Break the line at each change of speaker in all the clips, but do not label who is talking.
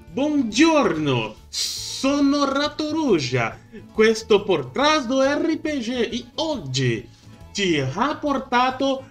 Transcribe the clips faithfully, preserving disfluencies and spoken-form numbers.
Buongiorno, sono Ratoruja, questo portrás do R P G e oggi ti rapportato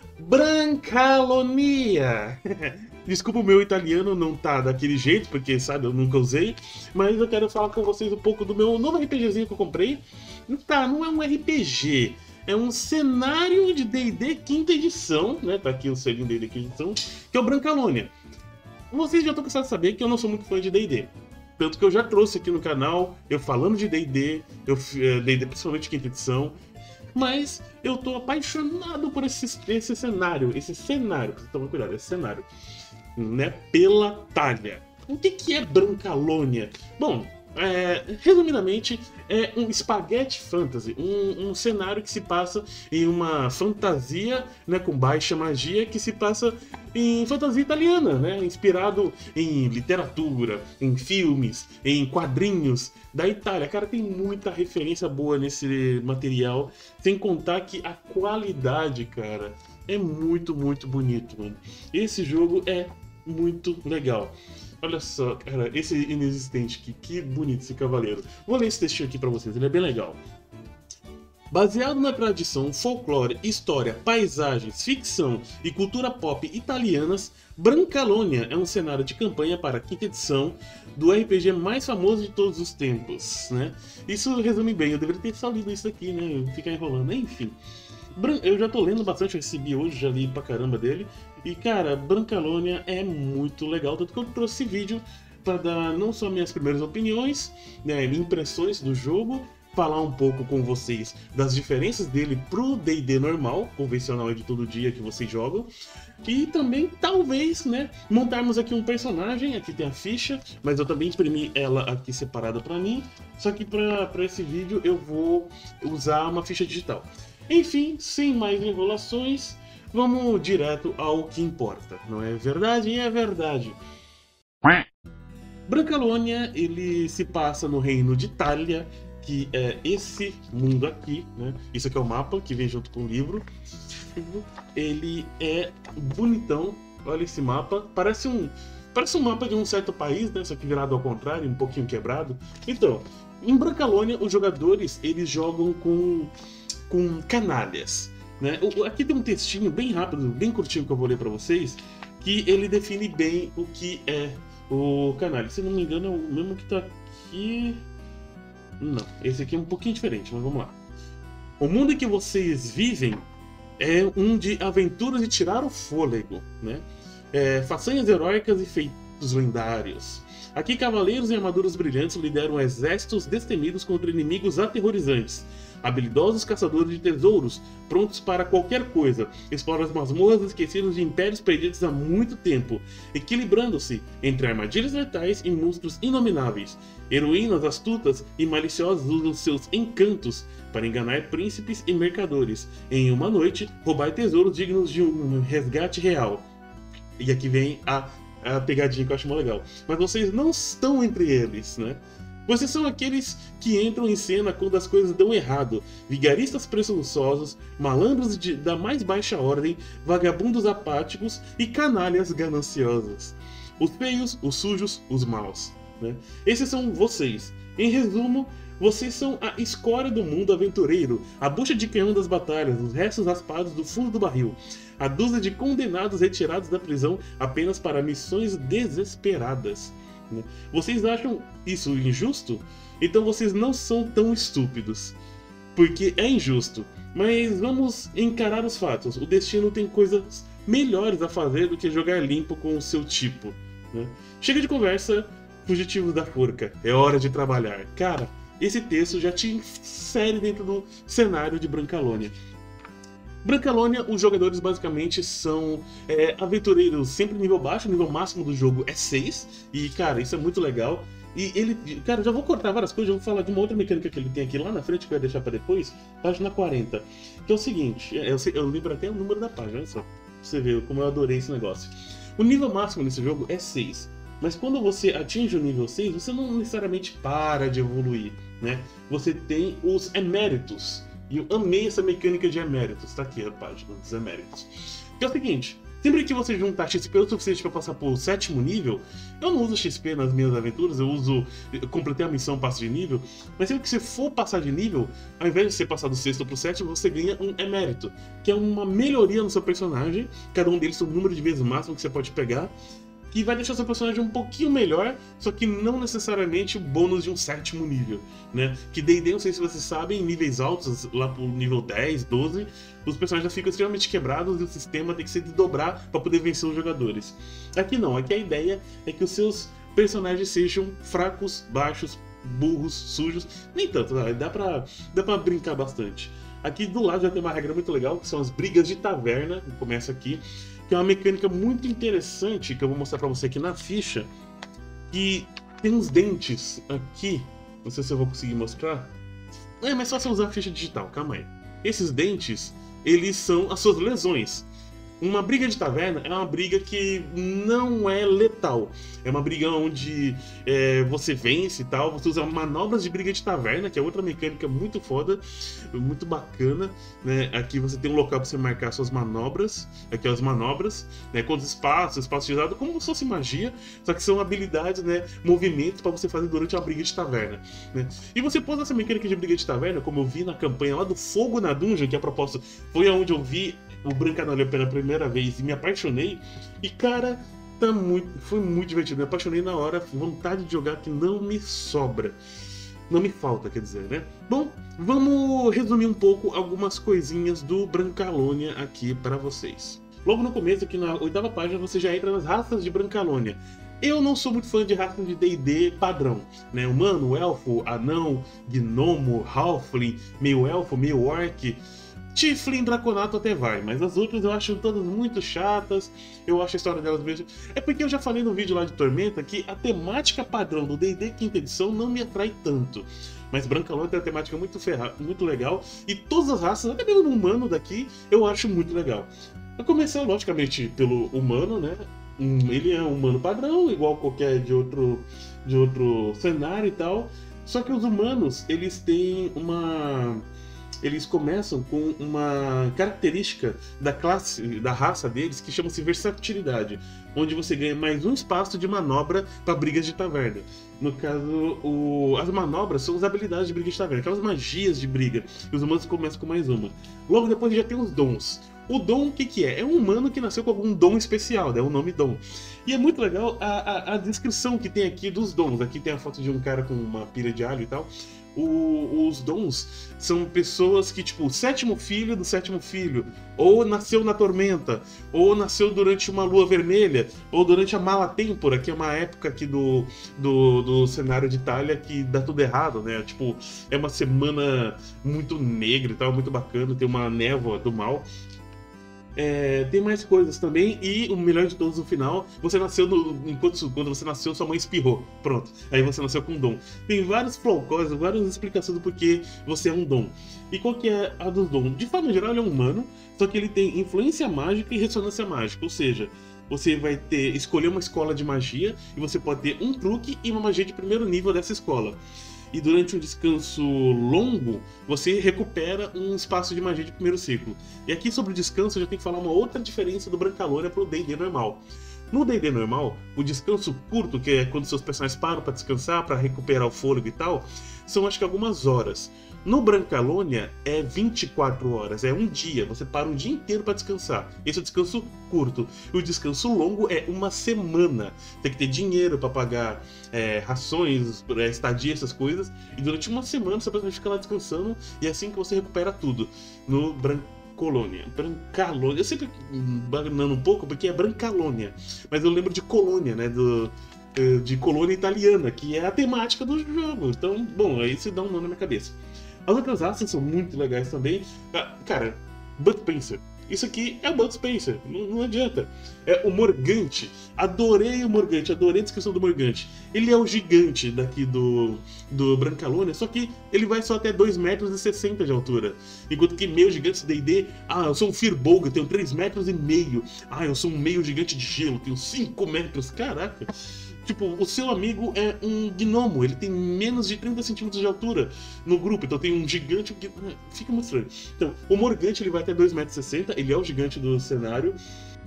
Brancalonia. Desculpa, o meu italiano não tá daquele jeito, porque, sabe, eu nunca usei, mas eu quero falar com vocês um pouco do meu novo RPGzinho que eu comprei. Tá, não é um R P G, é um cenário de D e D quinta edição, né? Tá aqui o selinho D e D quinta edição, que é o Brancalonia. Vocês já estão cansados de saber que eu não sou muito fã de D e D. Tanto que eu já trouxe aqui no canal, eu falando de D e D, eu D e D principalmente quinta edição, mas eu tô apaixonado por esse, esse cenário, esse cenário, toma cuidado, esse cenário, né, pela talha. O que que é Brancalonia? Bom, é, resumidamente, é um spaghetti fantasy, um, um cenário que se passa em uma fantasia, né, com baixa magia, que se passa em fantasia italiana, né, inspirado em literatura, em filmes, em quadrinhos da Itália. Cara, tem muita referência boa nesse material, sem contar que a qualidade, cara, é muito, muito bonito, mano. Esse jogo é muito legal. Olha só, cara, esse inexistente aqui, que bonito esse cavaleiro. Vou ler esse textinho aqui pra vocês, ele é bem legal. Baseado na tradição, folclore, história, paisagens, ficção e cultura pop italianas, Brancalonia é um cenário de campanha para a quinta edição do R P G mais famoso de todos os tempos, né? Isso resume bem, eu deveria ter só lido isso aqui, né? Ficar enrolando, enfim. Eu já tô lendo bastante, eu recebi hoje, já li pra caramba dele. E cara, Brancalonia é muito legal, tanto que eu trouxe esse vídeo para dar não só minhas primeiras opiniões, né, impressões do jogo, falar um pouco com vocês das diferenças dele pro D e D normal, convencional de todo dia que vocês jogam, e também talvez, né, montarmos aqui um personagem. Aqui tem a ficha, mas eu também imprimi ela aqui separada para mim, só que para esse vídeo eu vou usar uma ficha digital. Enfim, sem mais enrolações, vamos direto ao que importa, não é verdade? É verdade. Brancalonia, ele se passa no reino de Itália, que é esse mundo aqui, né? Isso aqui é o mapa que vem junto com o livro. Ele é bonitão, olha esse mapa, parece um, parece um mapa de um certo país, né? Só que virado ao contrário, um pouquinho quebrado. Então, em Brancalonia, os jogadores, eles jogam com... com canalhas, né? Aqui tem um textinho bem rápido, bem curtinho que eu vou ler para vocês, que ele define bem o que é o canalha. Se não me engano é o mesmo que tá aqui. Não, esse aqui é um pouquinho diferente, mas vamos lá. O mundo em que vocês vivem é um de aventuras de tirar o fôlego, né? É, façanhas heróicas e feitos lendários. Aqui cavaleiros em armaduras brilhantes lideram exércitos destemidos contra inimigos aterrorizantes. Habilidosos caçadores de tesouros, prontos para qualquer coisa, exploram as masmorras esquecidas de impérios perdidos há muito tempo, equilibrando-se entre armadilhas letais e monstros inomináveis. Heroínas astutas e maliciosas usam seus encantos para enganar príncipes e mercadores. Em uma noite, roubar tesouros dignos de um resgate real. E aqui vem a, a pegadinha que eu acho muito legal. Mas vocês não estão entre eles, né? Vocês são aqueles que entram em cena quando as coisas dão errado, vigaristas presunçosos, malandros de, da mais baixa ordem, vagabundos apáticos e canalhas gananciosos. Os feios, os sujos, os maus, né? Esses são vocês. Em resumo, vocês são a escória do mundo aventureiro, a bucha de canhão das batalhas, os restos raspados do fundo do barril, a dúzia de condenados retirados da prisão apenas para missões desesperadas. Vocês acham isso injusto? Então vocês não são tão estúpidos. Porque é injusto. Mas vamos encarar os fatos. O destino tem coisas melhores a fazer do que jogar limpo com o seu tipo, né? Chega de conversa, fugitivos da forca. É hora de trabalhar. Cara, esse texto já te insere dentro do cenário de Brancalonia. Brancalonia, os jogadores basicamente são é, aventureiros sempre nível baixo, o nível máximo do jogo é seis, e cara, isso é muito legal. E ele, cara, já vou cortar várias coisas, eu vou falar de uma outra mecânica que ele tem aqui lá na frente, que eu ia deixar pra depois, página quarenta, que é o seguinte, eu, eu lembro até o número da página, olha só, pra você ver como eu adorei esse negócio. O nível máximo nesse jogo é seis, mas quando você atinge o nível seis, você não necessariamente para de evoluir, né? Você tem os eméritos. E eu amei essa mecânica de eméritos. Tá aqui a página dos eméritos. Que é o seguinte, Sempre que você juntar X P o suficiente para passar por sétimo nível, eu não uso X P nas minhas aventuras, eu uso. Eu completei a missão, passo de nível, mas sempre que você for passar de nível, ao invés de você passar do sexto pro sétimo, você ganha um emérito, que é uma melhoria no seu personagem. Cada um deles tem um número de vezes máximo que você pode pegar, que vai deixar seu personagem um pouquinho melhor, só que não necessariamente o bônus de um sétimo nível, né? Que D e D, não sei se vocês sabem, em níveis altos, lá pro nível dez, doze, os personagens já ficam extremamente quebrados e o sistema tem que se desdobrar para poder vencer os jogadores. Aqui não, aqui a ideia é que os seus personagens sejam fracos, baixos, burros, sujos, nem tanto, dá pra, dá pra brincar bastante. Aqui do lado já tem uma regra muito legal, que são as brigas de taverna, que começa aqui, que é uma mecânica muito interessante, que eu vou mostrar pra você aqui na ficha, que tem uns dentes aqui, não sei se eu vou conseguir mostrar. É, mas só você usar a ficha digital, calma aí. Esses dentes, eles são as suas lesões. Uma briga de taverna é uma briga que não é letal. É uma briga onde é, você vence e tal, você usa manobras de briga de taverna, que é outra mecânica muito foda, muito bacana, né? Aqui você tem um local para você marcar suas manobras, aqui as manobras, né? Com os espaços, espaço de lado, como se fosse magia, só que são habilidades, né? Movimentos para você fazer durante uma briga de taverna, né? E você pôs essa mecânica de briga de taverna, como eu vi na campanha lá do Fogo na Dungeon, que a propósito foi onde eu vi o Brancalônia pela primeira vez e me apaixonei. E cara, tá muito, foi muito divertido. Me apaixonei na hora, vontade de jogar que não me sobra. Não me falta, quer dizer, né? Bom, vamos resumir um pouco algumas coisinhas do Brancalônia aqui para vocês. Logo no começo, aqui na oitava página, você já entra nas raças de Brancalônia. Eu não sou muito fã de raças de D e D padrão, né? Humano, elfo, anão, gnomo, halfling, meio elfo, meio orc. Tiefling, Draconato até vai, mas as outras eu acho todas muito chatas, eu acho a história delas mesmo... É porque eu já falei no vídeo lá de Tormenta que a temática padrão do D e D quinta edição não me atrai tanto. Mas Brancalônia tem uma temática muito, ferra... muito legal, e todas as raças, até mesmo o humano daqui, eu acho muito legal. Eu comecei, logicamente, pelo humano, né? Ele é um humano padrão, igual qualquer de outro, de outro cenário e tal, só que os humanos, eles têm uma... Eles começam com uma característica da classe, da raça deles, que chama-se versatilidade, onde você ganha mais um espaço de manobra para brigas de taverna. No caso, o... as manobras são as habilidades de briga de taverna, aquelas magias de briga, e os humanos começam com mais uma. Logo depois já tem os dons. O dom, o que que é? É um humano que nasceu com algum dom especial, né? O nome dom. E é muito legal a, a, a descrição que tem aqui dos dons. Aqui tem a foto de um cara com uma pilha de alho e tal. O, os dons são pessoas que, tipo, o sétimo filho do sétimo filho, ou nasceu na tormenta, ou nasceu durante uma lua vermelha, ou durante a mala têmpora, que é uma época aqui do, do, do cenário de Itália que dá tudo errado, né? Tipo, é uma semana muito negra e tal, muito bacana, tem uma névoa do mal. É, tem mais coisas também, e o melhor de todos no final, você nasceu no, enquanto quando você nasceu, sua mãe espirrou. Pronto, aí você nasceu com um dom. Tem vários flowcores, várias explicações do porquê você é um dom. E qual que é a dos dons? De forma geral, ele é um humano, só que ele tem influência mágica e ressonância mágica, ou seja, você vai ter escolher uma escola de magia e você pode ter um truque e uma magia de primeiro nível dessa escola. E durante um descanso longo, você recupera um espaço de magia de primeiro ciclo. E aqui sobre o descanso eu já tenho que falar uma outra diferença do Brancalônia para o D e D normal. No D e D normal, o descanso curto, que é quando seus personagens param para descansar, para recuperar o fôlego e tal, são acho que algumas horas. No Brancalônia é vinte e quatro horas, é um dia, você para um dia inteiro para descansar. Esse é o descanso curto. E o descanso longo é uma semana. Tem que ter dinheiro para pagar é, rações, é, estadia, essas coisas. E durante uma semana você vai ficar lá descansando e é assim que você recupera tudo. No Brancalônia. Brancalônia. Eu sempre banando um pouco porque é Brancalônia. Mas eu lembro de Colônia, né? Do... de colônia italiana, que é a temática do jogo. Então, bom, aí você dá um nome na minha cabeça. As outras raças são muito legais também. Ah, cara, Bud Spencer. Isso aqui é o Bud Spencer, não, não adianta. É o Morgante. Adorei o Morgante, adorei a descrição do Morgante. Ele é o gigante daqui do, do Brancalônia, só que ele vai só até dois metros e sessenta de altura. Enquanto que meio gigantes D e D, ah, eu sou um Firbolg, eu tenho três metros e meio. Ah, eu sou um meio gigante de gelo, tenho cinco metros, caraca. Tipo, o seu amigo é um gnomo, ele tem menos de trinta centímetros de altura no grupo, então tem um gigante que fica muito estranho. Então, o Morgante ele vai até dois metros e sessenta, ele é o gigante do cenário,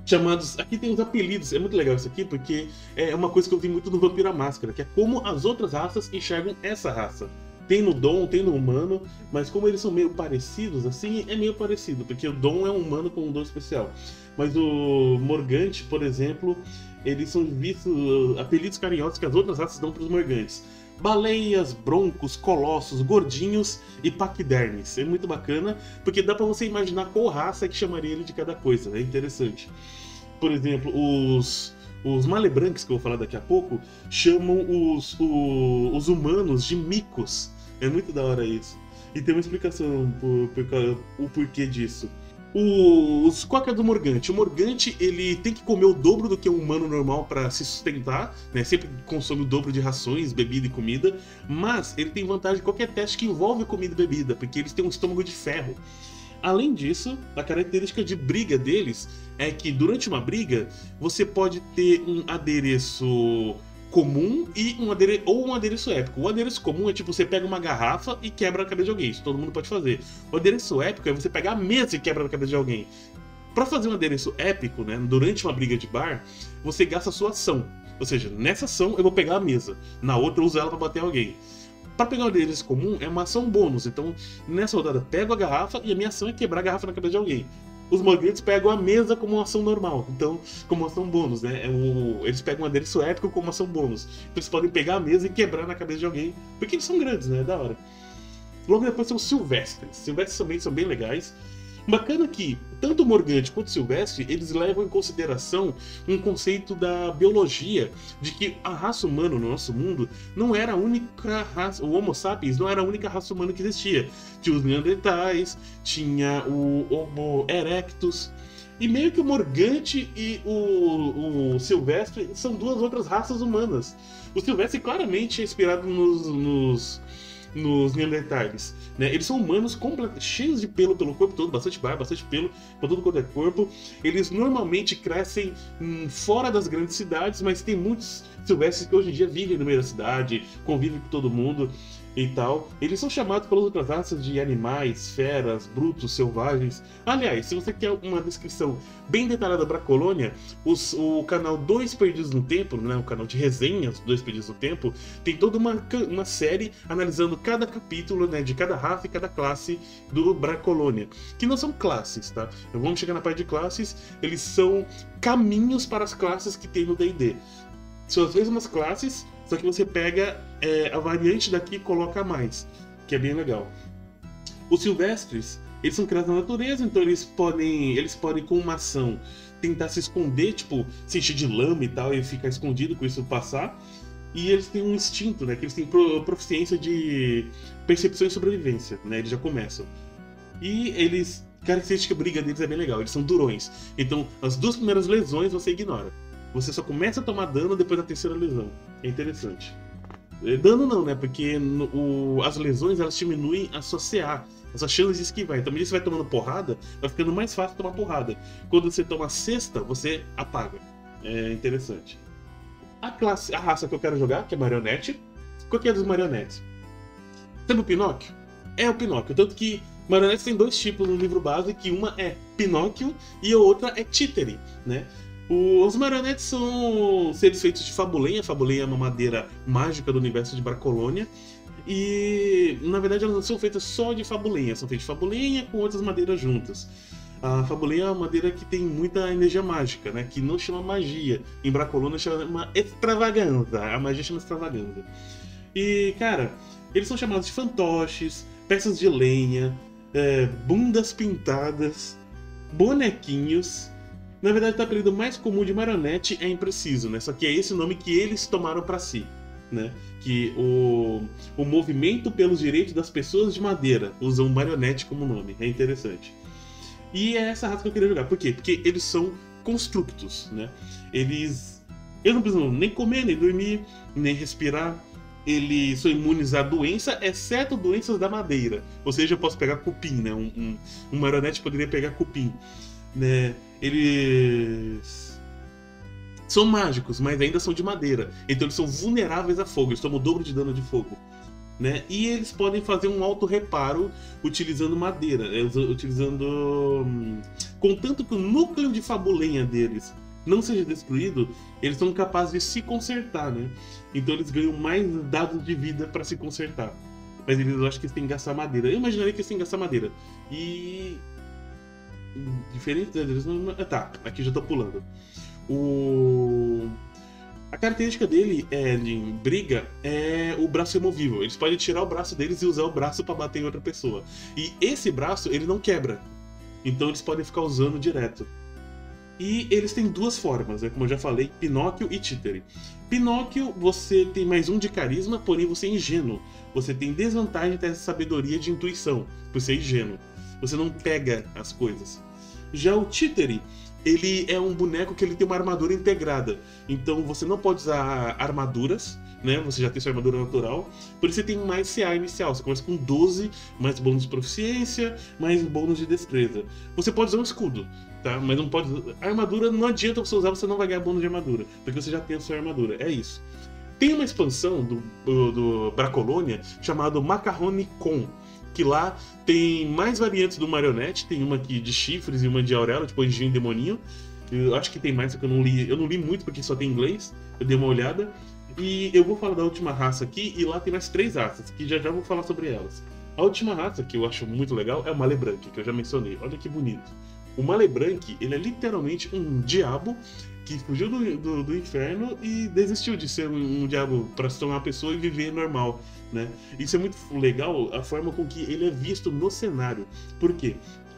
chamados... Aqui tem os apelidos, é muito legal isso aqui, porque é uma coisa que eu vi muito no Vampiro à Máscara, que é como as outras raças enxergam essa raça. Tem no Dom, tem no Humano, mas como eles são meio parecidos, assim, é meio parecido, porque o Dom é um humano com um dom especial. Mas o Morgante, por exemplo, eles são vistos apelidos carinhosos que as outras raças dão para os Morgantes. Baleias, broncos, colossos, gordinhos e paquidermes. É muito bacana, porque dá pra você imaginar qual raça que chamaria ele de cada coisa. É interessante. Por exemplo, os, os malebranques, que eu vou falar daqui a pouco, chamam os, o, os humanos de micos. É muito da hora isso. E tem uma explicação por, por, o porquê disso. Os, qual que é do Morgante? O Morgante, ele tem que comer o dobro do que um humano normal para se sustentar, né? Sempre consome o dobro de rações, bebida e comida, mas ele tem vantagem em qualquer teste que envolve comida e bebida, porque eles têm um estômago de ferro. Além disso, a característica de briga deles é que durante uma briga você pode ter um adereço comum e um adereço, ou um adereço épico. O adereço comum é tipo, você pega uma garrafa e quebra a cabeça de alguém. Isso todo mundo pode fazer. O adereço épico é você pegar a mesa e quebra a cabeça de alguém. Para fazer um adereço épico, né, durante uma briga de bar, você gasta a sua ação. Ou seja, nessa ação eu vou pegar a mesa, na outra eu uso ela para bater alguém. Para pegar um adereço comum é uma ação bônus, então nessa rodada pego a garrafa e a minha ação é quebrar a garrafa na cabeça de alguém. Os Morgantes pegam a mesa como uma ação normal, então, como ação bônus, né? É o... Eles pegam um adereço épico como ação bônus. Então eles podem pegar a mesa e quebrar na cabeça de alguém, porque eles são grandes, né? É da hora. Logo depois são os Silvestres. Silvestres também são bem legais. Bacana que, tanto o Morgante quanto o Silvestre, eles levam em consideração um conceito da biologia, de que a raça humana no nosso mundo não era a única raça, o Homo sapiens não era a única raça humana que existia. Tinha os Neandertais, tinha o Homo erectus, e meio que o Morgante e o, o Silvestre são duas outras raças humanas. O Silvestre claramente é inspirado nos... nos nos Neandertais, né? Eles são humanos complet... cheios de pelo pelo corpo todo, bastante barba, bastante pelo por todo quanto é corpo. Eles normalmente crescem hum, fora das grandes cidades, mas tem muitos silvestres que hoje em dia vivem no meio da cidade, convivem com todo mundo e tal. Eles são chamados pelas outras raças de animais, feras, brutos, selvagens. Aliás, se você quer uma descrição bem detalhada para a colônia, os, o canal Dois Perdidos no Tempo, né, o canal de resenhas Dois Perdidos no Tempo, tem toda uma, uma série analisando cada capítulo, né, de cada raça e cada classe do Bracolônia. Que não são classes, tá? Então, vamos chegar na parte de classes, eles são caminhos para as classes que tem no D e D. São as mesmas classes, só que você pega é, a variante daqui e coloca mais, que é bem legal. Os silvestres, eles são criados na natureza, então eles podem, eles podem com uma ação tentar se esconder, tipo, se encher de lama e tal, e ficar escondido com isso passar. E eles têm um instinto, né, que eles têm proficiência de percepção e sobrevivência, né, eles já começam. E eles, a característica briga deles é bem legal, eles são durões. Então, as duas primeiras lesões você ignora. Você só começa a tomar dano depois da terceira lesão. É interessante. Dano não, né? Porque no, o, as lesões, elas diminuem a sua C A, a sua chance de esquivar. Então, à medida que você vai tomando porrada, vai ficando mais fácil tomar porrada. Quando você toma a sexta, você apaga. É interessante. A classe, a raça que eu quero jogar, que é marionete. Qual que é dos marionetes? Sabe o Pinóquio? É o Pinóquio. Tanto que marionetes tem dois tipos no livro base, que uma é Pinóquio e a outra é Títere, né? Os marionetes são seres feitos de fabulenha. Fabulenha é uma madeira mágica do universo de Bracolônia. E, na verdade, elas não são feitas só de fabulenha. São feitas de fabulenha com outras madeiras juntas. A fabulenha é uma madeira que tem muita energia mágica, né? Que não chama magia. Em Bracolônia chama extravaganza. A magia chama extravaganza. E, cara, eles são chamados de fantoches, peças de lenha, é, bundas pintadas, bonequinhos. Na verdade, o apelido mais comum de marionete é impreciso, né? Só que é esse o nome que eles tomaram para si, né? Que o, o movimento pelos direitos das pessoas de madeira usam marionete como nome. É interessante. E é essa raça que eu queria jogar. Por quê? Porque eles são constructos, né? Eles... Eu não preciso nem comer, nem dormir, nem respirar. Eles são imunes à doença, exceto doenças da madeira. Ou seja, eu posso pegar cupim, né? Um, um, um marionete poderia pegar cupim, né? Eles são mágicos, mas ainda são de madeira. Então eles são vulneráveis a fogo, eles tomam o dobro de dano de fogo, né? E eles podem fazer um auto-reparo utilizando madeira, utilizando hum, contanto que o núcleo de fabulenha deles não seja destruído, eles são capazes de se consertar, né? Então eles ganham mais dados de vida pra se consertar. Mas eles, eu acho que eles têm que gastar madeira. Eu imaginaria que eles têm que gastar madeira. E... diferente deles... Tá, aqui já tô pulando. O... A característica dele é, de briga é o braço removível. Eles podem tirar o braço deles e usar o braço pra bater em outra pessoa. E esse braço, ele não quebra. Então eles podem ficar usando direto. E eles têm duas formas, né? Como eu já falei, Pinóquio e Títere. Pinóquio, você tem mais um de carisma, porém você é ingênuo. Você tem desvantagem de sabedoria de intuição, por ser ingênuo. Você não pega as coisas. Já o Títere, ele é um boneco que ele tem uma armadura integrada. Então você não pode usar armaduras, né? Você já tem sua armadura natural. Por isso você tem mais C A inicial. Você começa com doze, mais bônus de proficiência, mais bônus de destreza. Você pode usar um escudo, tá? Mas não pode... A armadura não adianta você usar, você não vai ganhar bônus de armadura. Porque você já tem a sua armadura. É isso. Tem uma expansão do, do, do Bracolônia chamado Macaroni Con, que lá tem mais variantes do Marionete. Tem uma aqui de chifres e uma de auréola, tipo anjinho e demoninho. Eu acho que tem mais, só que eu não li. Eu não li muito porque só tem inglês. Eu dei uma olhada. E eu vou falar da última raça aqui, e lá tem mais três raças, que já já vou falar sobre elas. A última raça, que eu acho muito legal, é o Malebranque, que eu já mencionei. Olha que bonito. O Malebranque, ele é literalmente um diabo que fugiu do, do, do inferno e desistiu de ser um, um diabo para se tornar uma pessoa e viver normal, né? Isso é muito legal, a forma com que ele é visto no cenário. Por quê?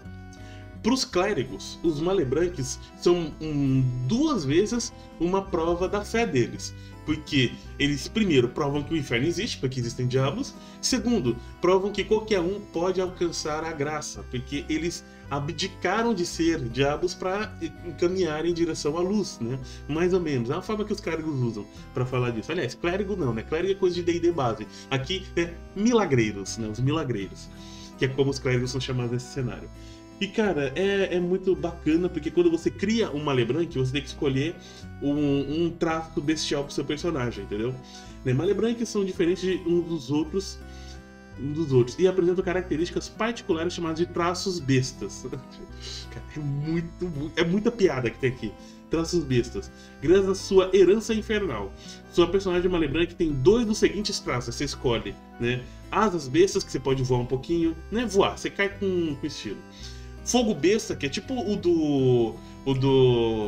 Para os clérigos, os Malebranques são um, duas vezes uma prova da fé deles. Porque eles, primeiro, provam que o inferno existe, porque existem diabos. Segundo, provam que qualquer um pode alcançar a graça, porque eles abdicaram de ser diabos para encaminhar em direção à luz, né? Mais ou menos. É a forma que os clérigos usam para falar disso. Aliás, clérigo não, né? Clérigo é coisa de D e D base. Aqui é milagreiros, né? Os milagreiros. Que é como os clérigos são chamados nesse cenário. E cara, é, é muito bacana, porque quando você cria um Malebranque, você tem que escolher um, um traço bestial pro seu personagem, entendeu? Né? Malebranques são diferentes de um dos outros, um dos outros e apresentam características particulares chamadas de traços bestas. Cara, é muito, é muita piada que tem aqui. Traços bestas. Graças à sua herança infernal. Sua personagem Malebranque tem dois dos seguintes traços, você escolhe, né? Asas bestas, que você pode voar um pouquinho, né? Voar, você cai com, com estilo. Fogo besta, que é tipo o do... o do...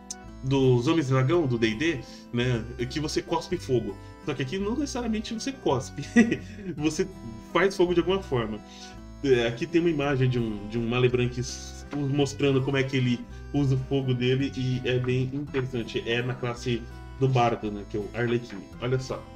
dos Homens Dragão, do D e D, né? Que você cospe fogo. Só que aqui não necessariamente você cospe. Você faz fogo de alguma forma. Aqui tem uma imagem de um, de um Malebranque mostrando como é que ele usa o fogo dele e é bem interessante. É na classe do Bardo, né? Que é o Arlequim. Olha só.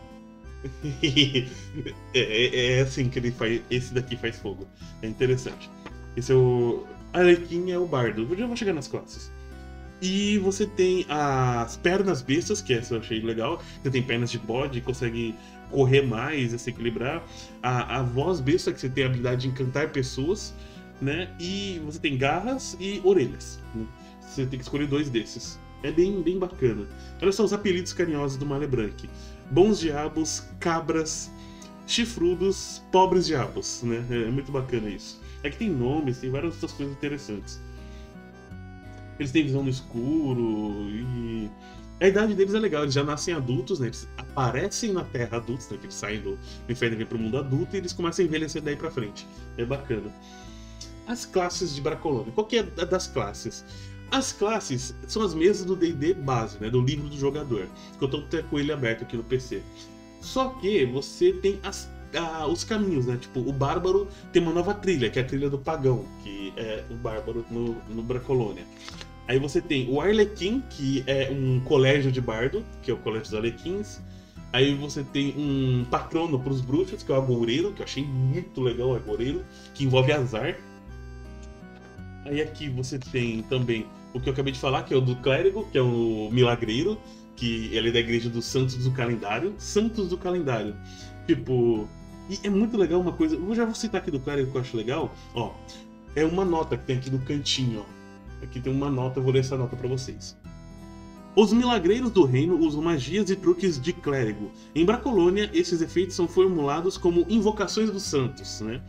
é, é, é assim que ele faz. Esse daqui faz fogo. É interessante. Esse é o... Arlequim é o Bardo. Eu já vou chegar nas classes. E você tem as pernas bestas, que essa eu achei legal. Você tem pernas de bode, consegue correr mais, se equilibrar. A, a voz besta, que você tem a habilidade de encantar pessoas, né? E você tem garras e orelhas, né? Você tem que escolher dois desses. É bem, bem bacana. Olha só os apelidos carinhosos do Malebranque. Bons diabos, cabras, chifrudos, pobres diabos, né? É muito bacana isso. É que tem nomes, tem várias outras coisas interessantes. Eles têm visão no escuro e... A idade deles é legal, eles já nascem adultos, né? Eles aparecem na Terra adultos, né? Que eles saem do inferno e vêm pro mundo adulto e eles começam a envelhecer daí pra frente. É bacana. As classes de Bracolônia. Qual que é a das classes? As classes são as mesmas do D e D base, né? Do livro do jogador. Que eu tô com ele aberto aqui no P C. Só que você tem as Ah, os caminhos, né? Tipo, o Bárbaro tem uma nova trilha, que é a trilha do Pagão, que é o Bárbaro no, no Bracolônia. Aí você tem o Arlequim, que é um colégio de bardo, que é o Colégio dos Arlequins. Aí você tem um patrono para os bruxos, que é o Agoureiro, que eu achei muito legal o Agoureiro, que envolve azar. Aí aqui você tem também o que eu acabei de falar, que é o do Clérigo, que é o Milagreiro, que ele é da Igreja dos Santos do Calendário. Santos do Calendário. Tipo... E é muito legal uma coisa, eu já vou citar aqui do Clérigo que eu acho legal, ó, é uma nota que tem aqui no cantinho, ó. Aqui tem uma nota, eu vou ler essa nota pra vocês. Os milagreiros do reino usam magias e truques de clérigo. Em Bracolônia, esses efeitos são formulados como invocações dos santos, né?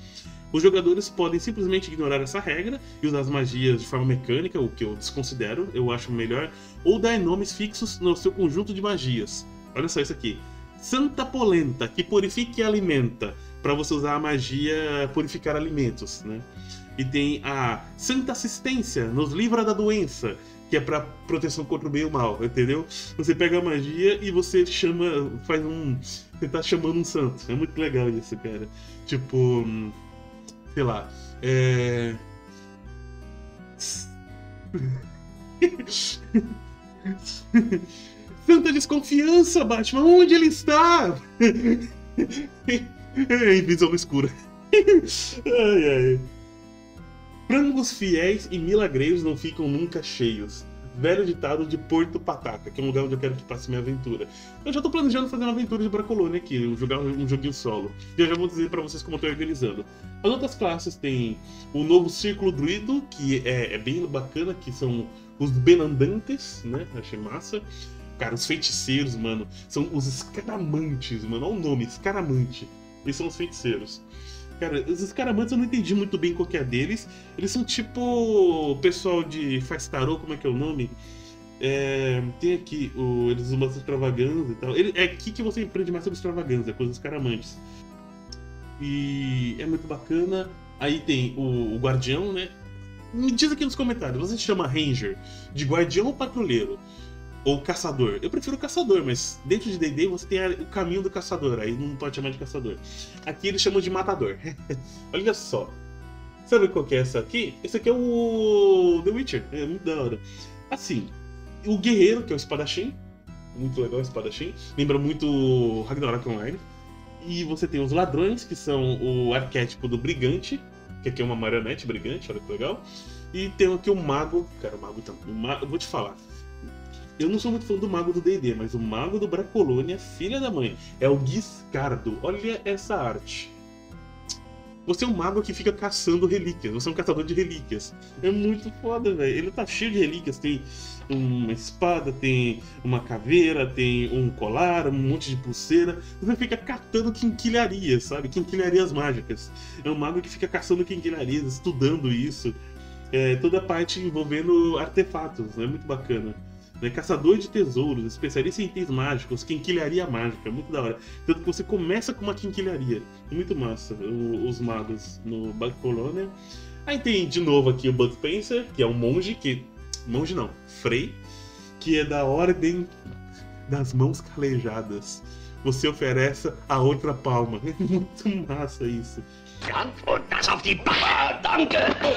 Os jogadores podem simplesmente ignorar essa regra e usar as magias de forma mecânica, o que eu desconsidero, eu acho melhor, ou dar nomes fixos no seu conjunto de magias. Olha só isso aqui. Santa Polenta, que purifica e alimenta, para você usar a magia purificar alimentos, né? E tem a Santa Assistência, nos livra da doença, que é para proteção contra o bem e o mal, entendeu? Você pega a magia e você chama, faz um... Você tá chamando um santo. É muito legal isso, cara. Tipo... Sei lá... É... Santa Desconfiança, Batman! Onde ele está? É, visão escura. Ai, ai. Frangos fiéis e milagreiros não ficam nunca cheios. Velho ditado de Porto Pataca, que é um lugar onde eu quero que passe minha aventura. Eu já tô planejando fazer uma aventura de Bracolônia aqui, jogar um joguinho solo. E eu já vou dizer pra vocês como eu tô organizando. As outras classes tem o novo Círculo Druido, que é, é bem bacana, que são os Benandantes, né? Achei massa. Cara, os feiticeiros, mano, são os escaramantes, mano. Olha o nome, escaramante. Eles são os feiticeiros. Cara, os escaramantes eu não entendi muito bem qual que é deles. Eles são tipo o pessoal de faz tarô, como é que é o nome? É, tem aqui, o, eles usam extravaganza e tal. Ele, é aqui que você aprende mais sobre extravaganza, coisas escaramantes. E é muito bacana. Aí tem o, o guardião, né? Me diz aqui nos comentários, você chama Ranger de guardião ou patrulheiro? Ou caçador? Eu prefiro caçador, mas dentro de D e D você tem o caminho do caçador, aí não pode chamar de caçador. Aqui eles chamam de matador. Olha só. Sabe qual que é essa aqui? Esse aqui é o The Witcher, é muito da hora. Assim, o guerreiro, que é o espadachim, muito legal o espadachim, lembra muito Ragnarok Online. E você tem os ladrões, que são o arquétipo do brigante, que aqui é uma marionete brigante, olha que legal. E tem aqui o mago, cara, o mago então, o mago, eu vou te falar. Eu não sou muito fã do mago do D e D, mas o mago do Bracolônia, filha da mãe, é o Guiscardo. Olha essa arte. Você é um mago que fica caçando relíquias, você é um caçador de relíquias. É muito foda, velho. Ele tá cheio de relíquias, tem uma espada, tem uma caveira, tem um colar, um monte de pulseira. Você fica catando quinquilharias, sabe? Quinquilharias mágicas. É um mago que fica caçando quinquilharias, estudando isso. É, toda a parte envolvendo artefatos, é muito bacana. Né? Caçador de tesouros, especialista em itens mágicos, quinquilharia mágica, muito da hora. Tanto que você começa com uma quinquilharia. Muito massa, o, os magos no Bracolônia. Aí tem de novo aqui o Bud Spencer, que é um monge, que. Monge não, Frei, que é da Ordem das Mãos Calejadas. Você oferece a outra palma. É muito massa isso.
Und das auf die Bauer, danke!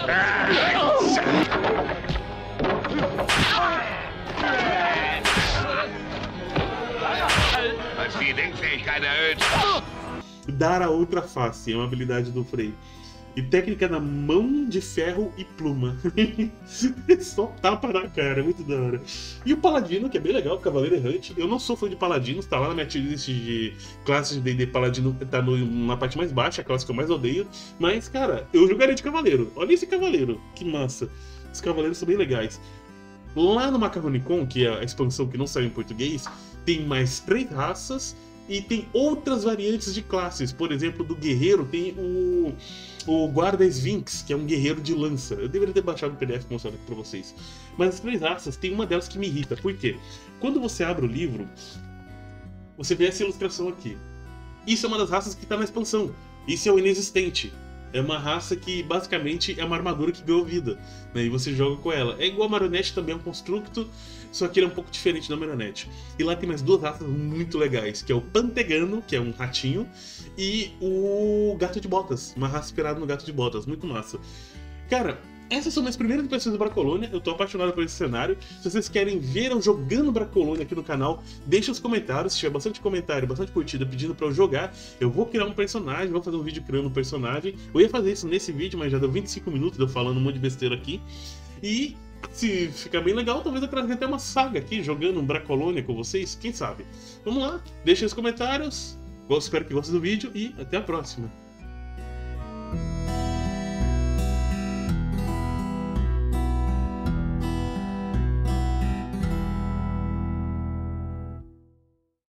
Als die Denkfähigkeit erhöht.
Dar a outra face é uma habilidade do Frei. E técnica na mão de ferro e pluma. Só tapa na cara, é muito da hora. E o Paladino, que é bem legal, o Cavaleiro Errante. Eu não sou fã de Paladinos, tá lá na minha tier list de classes de D e D. Paladino tá no, na parte mais baixa, a classe que eu mais odeio. Mas, cara, eu jogaria de Cavaleiro. Olha esse Cavaleiro, que massa. Os Cavaleiros são bem legais. Lá no Macarronicon, que é a expansão que não saiu em português, tem mais três raças e tem outras variantes de classes. Por exemplo, do guerreiro tem o, o Guarda Sphinx, que é um guerreiro de lança. Eu deveria ter baixado o P D F e mostrado aqui pra vocês. Mas as três raças, tem uma delas que me irrita. Por quê? Quando você abre o livro, você vê essa ilustração aqui. Isso é uma das raças que tá na expansão. Isso é o inexistente. É uma raça que basicamente é uma armadura que ganhou vida, né? E você joga com ela. É igual a Marionette, também é um constructo, só que ele é um pouco diferente da Marionette. E lá tem mais duas raças muito legais, que é o Pantegano, que é um ratinho, e o Gato de Botas, uma raça inspirada no Gato de Botas, muito massa. Cara, essas são minhas primeiras impressões do Bracolônia, eu tô apaixonado por esse cenário. Se vocês querem ver eu jogando Bracolônia aqui no canal, deixa os comentários, se tiver bastante comentário, bastante curtida pedindo pra eu jogar, eu vou criar um personagem, vou fazer um vídeo criando um personagem. Eu ia fazer isso nesse vídeo, mas já deu vinte e cinco minutos de eu falando um monte de besteira aqui. E se ficar bem legal, talvez eu traga até uma saga aqui, jogando um Bracolônia com vocês, quem sabe. Vamos lá, deixem os comentários, eu espero que gostem do vídeo e até a próxima.